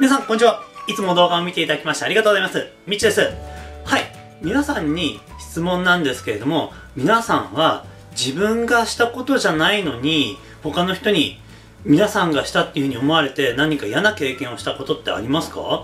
皆さん、こんにちは。いつも動画を見ていただきましてありがとうございます。みちです。はい。皆さんに質問なんですけれども、皆さんは自分がしたことじゃないのに、他の人に皆さんがしたっていうふうに思われて何か嫌な経験をしたことってありますか？はい。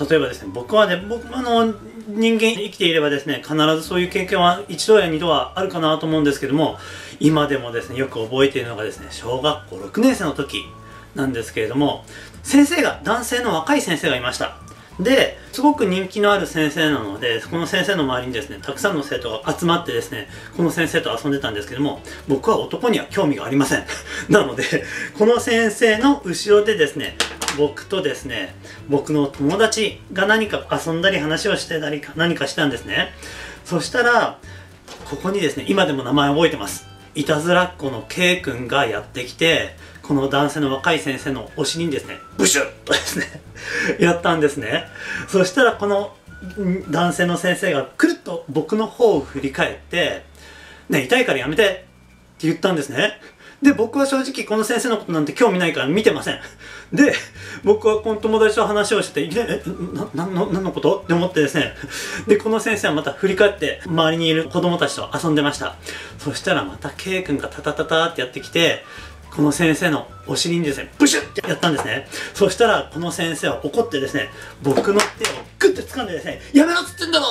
例えばですね、僕人間生きていればですね、必ずそういう経験は一度や二度はあるかなと思うんですけども、今でもですね、よく覚えているのがですね、小学校6年生の時なんですけれども、男性の若い先生がいました。で、すごく人気のある先生なので、この先生の周りにですね、たくさんの生徒が集まってですね、この先生と遊んでたんですけども、僕は男には興味がありません。なので、この先生の後ろでですね、僕とですね、僕の友達が何か遊んだり話をしてたり何かしたんですね。そしたら、ここにですね、今でも名前覚えてます。いたずらっ子の K 君がやってきて、この男性の若い先生のお尻にですね、ブシュッとですね、やったんですね。そしたらこの男性の先生がくるっと僕の方を振り返って、ね、痛いからやめてって言ったんですね。で、僕は正直この先生のことなんて興味ないから見てません。で、僕はこの友達と話をしてて、何のことって思ってですね。で、この先生はまた振り返って周りにいる子供たちと遊んでました。そしたらまた K 君がタタタタってやってきて、この先生のお尻にですね、ブシュッってやったんですね。そしたら、この先生は怒ってですね、僕の手をグッて掴んでですね、やめろっつってんだろ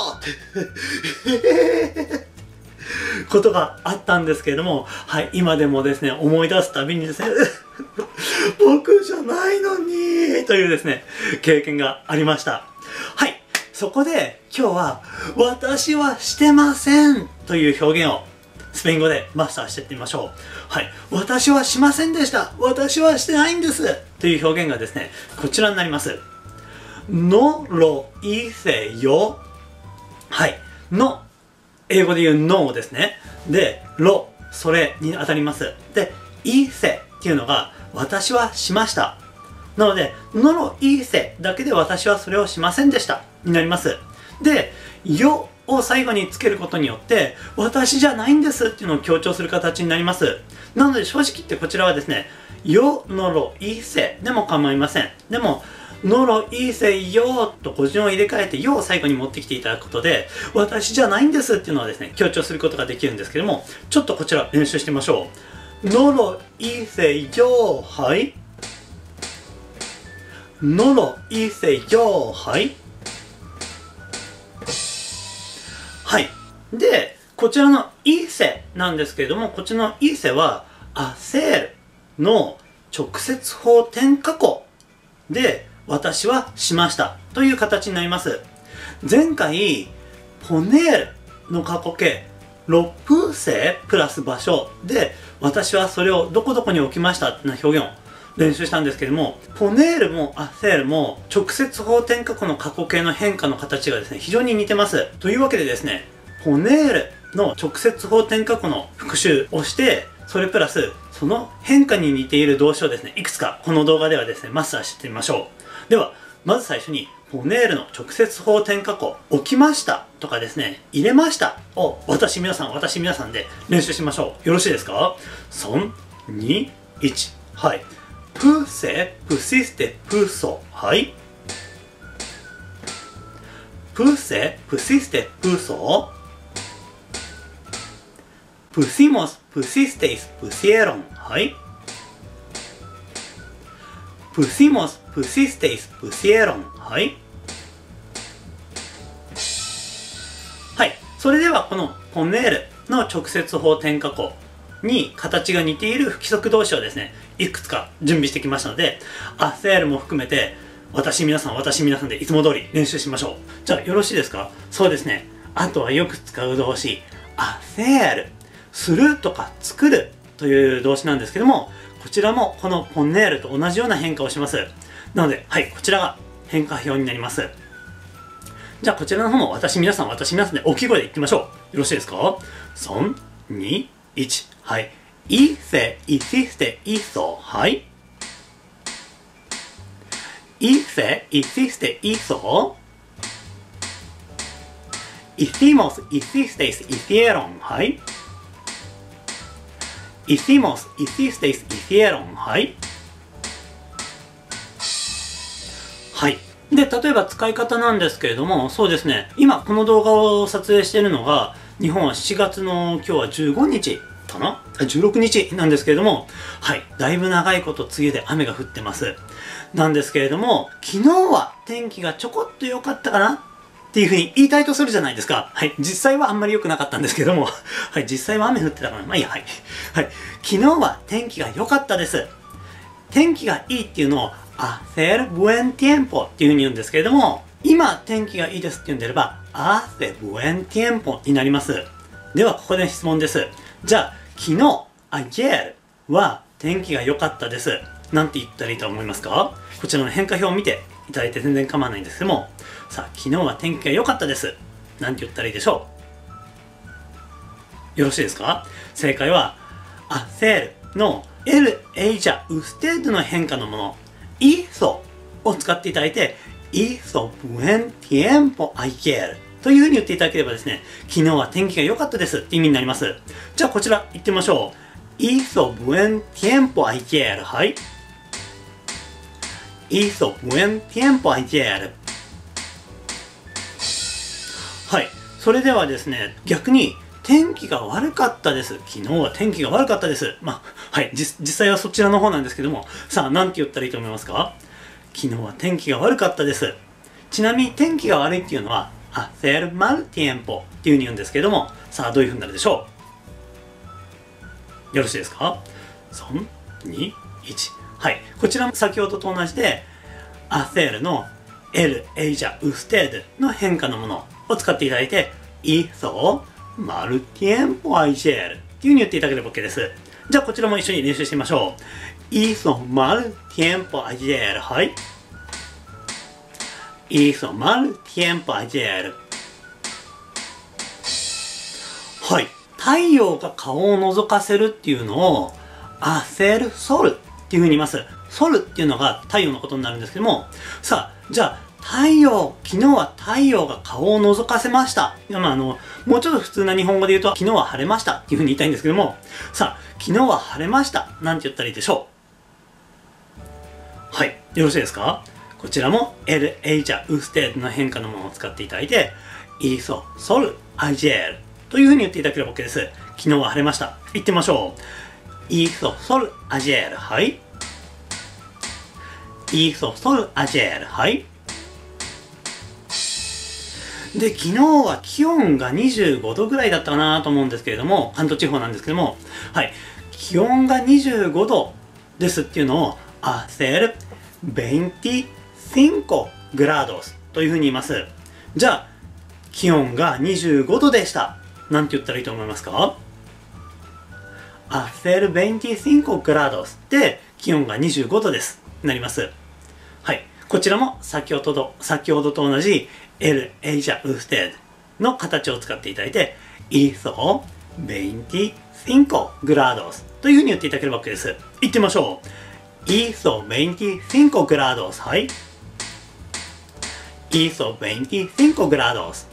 ってことがあったんですけれども、はい、今でもですね、思い出すたびにですね、僕じゃないのにというですね、経験がありました。はい、そこで今日は、私はしてませんという表現をスペイン語でマスターしていってみましょう。はい。私はしませんでした。私はしてないんです。という表現がですね、こちらになります。No lo hice yo。はい。の、英語で言う no ですね。で、lo、それに当たります。で、hice っていうのが、私はしました。なので、no lo hice だけで私はそれをしませんでした。になります。で、yoを最後につけることによって私じゃないんですっていうのを強調する形になります。なので正直言ってこちらはですね、よのろいせでも構いません。でものろいせよと語順を入れ替えてよを最後に持ってきていただくことで私じゃないんですっていうのはですね、強調することができるんですけども、ちょっとこちら練習してみましょう。のろいせよ、はい。のろいせよ、はい。はい。で、こちらのイセなんですけれども、こちらのイセは、アセールの直接法転化語で、私はしましたという形になります。前回、ポネールの過去形、ロプーセプラス場所で、私はそれをどこどこに置きましたってな表現を練習したんですけども、ポネールもアセールも直接法転化語の過去形の変化の形がですね、非常に似てます。というわけでですね、ポネールの直接法転化語の復習をして、それプラスその変化に似ている動詞をですね、いくつかこの動画ではですね、マスターしてみましょう。では、まず最初に、ポネールの直接法転化語、置きましたとかですね、入れましたを私皆さんで練習しましょう。よろしいですか？ 3、2、1、はい。puse, pusiste, puso. はい。puse, pusiste, puso. pusimos, pusisteis, pusieron. はい。pusimos, pusisteis, pusieron. はい。はい。それではこのポネールの直接法転化語に形が似ている不規則動詞をですね、いくつか準備してきましたので、アセールも含めて、私皆さんでいつも通り練習しましょう。じゃあよろしいですか？そうですね。あとはよく使う動詞、アセール。するとか作るという動詞なんですけども、こちらもこのポネールと同じような変化をします。なので、はい、こちらが変化表になります。じゃあこちらの方も私皆さんで大きい声で言ってみましょう。よろしいですか？ 3、2、1、はい。hice, hiciste, hizo, はい。hice, hiciste, hizo. hicimos, hicisteis, hicieron, はい。hicimos, hicisteis, hicieron, はい。 で、例えば使い方なんですけれども、そうですね、今この動画を撮影しているのが、日本は7月の今日は15日かな ?16 日なんですけれども、はい、だいぶ長いこと梅雨で雨が降ってます。なんですけれども、昨日は天気がちょこっと良かったかなっていうふうに言いたいとするじゃないですか。はい。実際はあんまり良くなかったんですけども。はい。実際は雨降ってたから、まあいいや。はい。はい。昨日は天気が良かったです。天気がいいっていうのを、hacer buen tiempo っていうふうに言うんですけれども、今天気がいいですって言うんであれば、hace buen tiempo になります。では、ここで質問です。じゃあ、昨日、ayer は天気が良かったです。なんて言ったらいいと思いますか？こちらの変化表を見ていただいて全然構わないんですけども、さあ、昨日は天気が良かったです。なんて言ったらいいでしょう？よろしいですか？正解は、hacer の el, ella, usted の変化のもの、hizo を使っていただいて、hizo buen tiempo ayer というふうに言っていただければですね、昨日は天気が良かったですって意味になります。じゃあこちら言ってみましょう。hizo buen tiempo ayer。はい。hizo buen tiempo ayer。はい。それではですね、逆に、天気が悪かったです。昨日は天気が悪かったです。まあ、はい。実際はそちらの方なんですけども、さあ、なんて言ったらいいと思いますか？昨日は天気が悪かったです。ちなみに天気が悪いっていうのは、hacer mal tiempo っていう風に言うんですけども、さあ、どういう風になるでしょう？よろしいですか？ 3、2、1。はい。こちらも先ほどと同じで、hacer の el, ella, usted の変化のものを使っていただいて、hizo mal tiempo ayer っていう風に言っていただければ OK です。じゃあこちらも一緒に練習してみましょう。hizo mal tiempo ayer。はい。hizo mal tiempo ayer。はい。太陽が顔を覗かせるっていうのを、hacer sol っていう風に言います。sol っていうのが太陽のことになるんですけども、さあ、じゃあ、昨日は太陽が顔を覗かせました。まあ、もうちょっと普通な日本語で言うと、昨日は晴れましたっていう風に言いたいんですけども、さあ、昨日は晴れました。なんて言ったらいいでしょう？はい。よろしいですか？こちらも el, ella, usted の変化のものを使っていただいて、hizo sol ayer という風に言っていただければ OK です。昨日は晴れました。言ってみましょう。hizo sol ayer。はい。hizo sol ayer。はい。で、昨日は気温が25度ぐらいだったかなと思うんですけれども、関東地方なんですけども、はい。気温が25度ですっていうのを、hacer 25 grados というふうに言います。じゃあ、気温が25度でした。なんて言ったらいいと思いますか？ hacer 25 grados で気温が25度です。なります。はい。こちらも先ほどと同じ el, ella, usted の形を使っていただいて hizo 25 grados というふうに言っていただければ OK です。言ってみましょう。hizo 25 grados。はい。hizo 25 grados。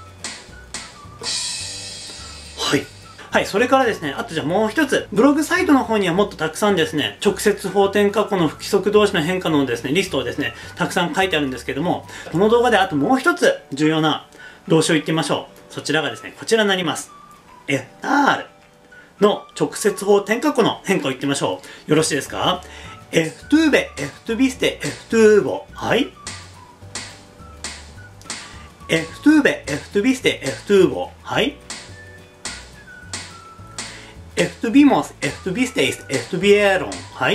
はい。はい、それからですね、あとじゃあもう一つ、ブログサイトの方にはもっとたくさんですね、直接法典過去の不規則動詞の変化のですね、リストをですね、たくさん書いてあるんですけども、この動画であともう一つ重要な動詞を言ってみましょう。そちらがですね、こちらになります。estar の直接法典過去の変化を言ってみましょう。よろしいですか？ estuve, estuviste, estuvo。はい。estuve, estuviste, estuvo。はい。estuvimos, estuvisteis, estuvieron。はい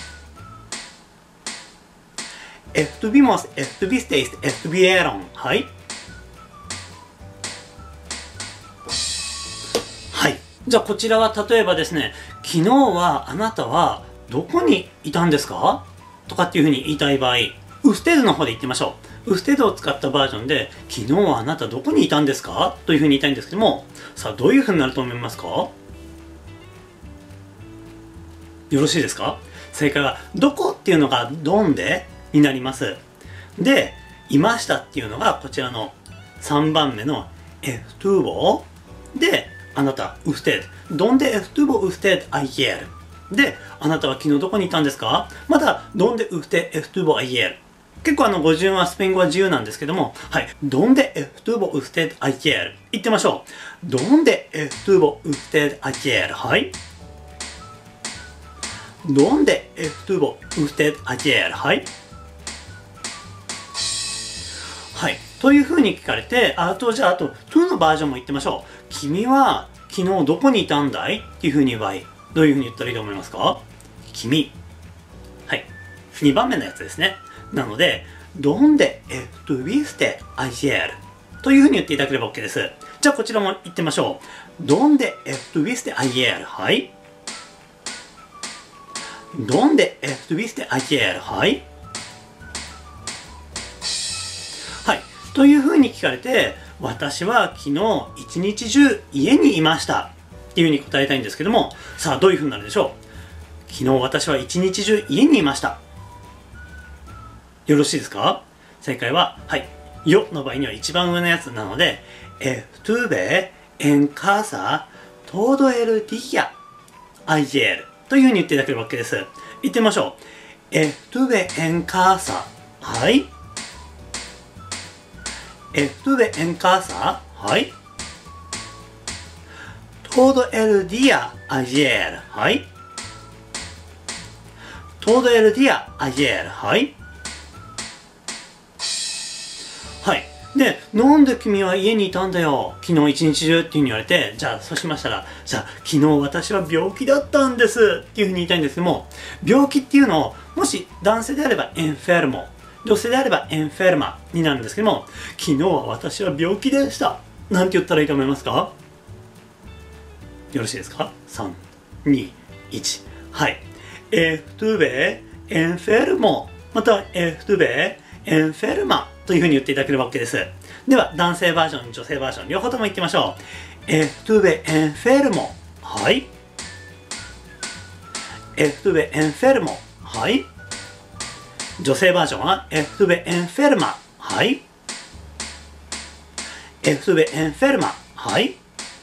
。estuvimos, estuvisteis, estuvieron。はい。はい。じゃあこちらは例えばですね、昨日はあなたはどこにいたんですか？とかっていうふうに言いたい場合、ウステードの方で言ってみましょう。ウステードを使ったバージョンで、昨日はあなたどこにいたんですか？というふうに言いたいんですけども、さあどういうふうになると思いますか？よろしいですか？正解は、どこっていうのがどんでになります。で、いましたっていうのがこちらの3番目の estuvo で、あなた、usted。donde estuvo usted ayer。で、あなたは昨日どこにいたんですか？また、donde usted estuvo ayer。 結構語順はスペイン語は自由なんですけども、はい。Donde estuvo usted ayer? 言ってみましょう。Donde estuvo usted ayer? はい。Donde estuvo usted ayer? はい。はい。という風に聞かれて、じゃあ、to のバージョンも言ってみましょう。君は昨日どこにいたんだいっていう風に言う場合、どういう風に言ったらいいと思いますか？君。はい。2番目のやつですね。なので、Donde estuviste ayer? という風に言っていただければ OK です。じゃあ、こちらも言ってみましょう。Donde estuviste ayer? はい。¿Dónde estuviste ayer? はい。はい。という風に聞かれて、私は昨日一日中家にいました。っていう風に答えたいんですけども、さあどういう風になるでしょう？昨日私は一日中家にいました。よろしいですか？正解は、はい。よの場合には一番上のやつなので、estuve en casa todo el día ayer。という風に言っていただければ OK です。言ってみましょう。estuve en casa. はい。estuve en casa. はい。todo el día ayer. はい。todo el día ayer. はい。はい。で、なんで君は家にいたんだよ。昨日一日中っていう風に言われて、じゃあ、そうしましたら、じゃあ、昨日私は病気だったんですっていう風に言いたいんですけども、病気っていうのを、もし男性であればエンフェルモ、女性であればエンフェルマになるんですけども、昨日は私は病気でした。なんて言ったらいいと思いますか？よろしいですか？ 3、2、1。はい。estuve enfermo またはestuve enferma という風に言っていただければ OK です。では、男性バージョン、女性バージョン、両方とも言ってみましょう。estuve enfermo。はい。estuve enfermo。はい。女性バージョンは estuve enferma。はい。estuve enferma。はい。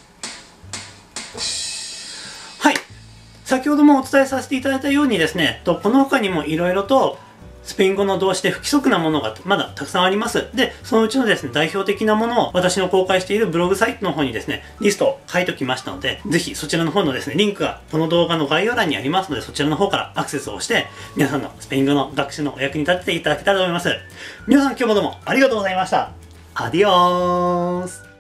はい。先ほどもお伝えさせていただいたようにですね、この他にもいろいろとスペイン語の動詞で不規則なものがまだたくさんあります。で、そのうちのですね、代表的なものを私の公開しているブログサイトの方にですね、リストを書いておきましたので、ぜひそちらの方のですね、リンクがこの動画の概要欄にありますので、そちらの方からアクセスをして、皆さんのスペイン語の学習のお役に立てていただけたらと思います。皆さん今日もどうもありがとうございました。アディオース。